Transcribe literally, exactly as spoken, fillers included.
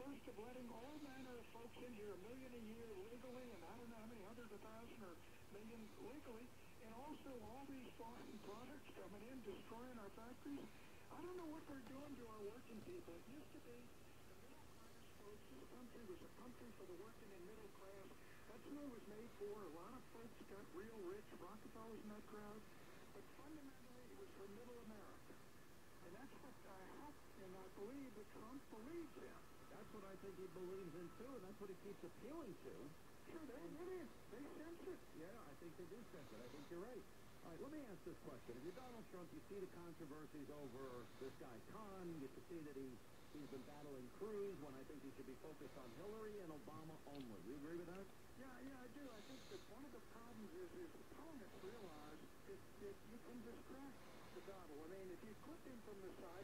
first of letting all manner of folks in here, a million a year legally, and I don't know how many hundreds of thousand or million legally, and also all these foreign products coming in, destroying our factories. I don't know what they're doing to our working people. It used to be the middle class folks. This country was a country for the working and middle class. That's who it was made for. A lot of folks got real rich. Rockefeller's in that crowd. But fundamentally, it was for middle America. And that's what I hope and I believe that Trump believes in. That's what I think he believes in, too, and that's what he keeps appealing to. Sure, they get it. They sense it. Yeah, I think they do sense it. I think you're right. All right, let me ask this question. If you're Donald Trump, you see the controversies over this guy Khan. You can see that he, he's been battling Cruz when I think he should be focused on Hillary and Obama only. You agree with that? Yeah, yeah, I do. I think that one of the problems is, is opponents realize that, that you can distract the battle. I mean, if you clip him from the side,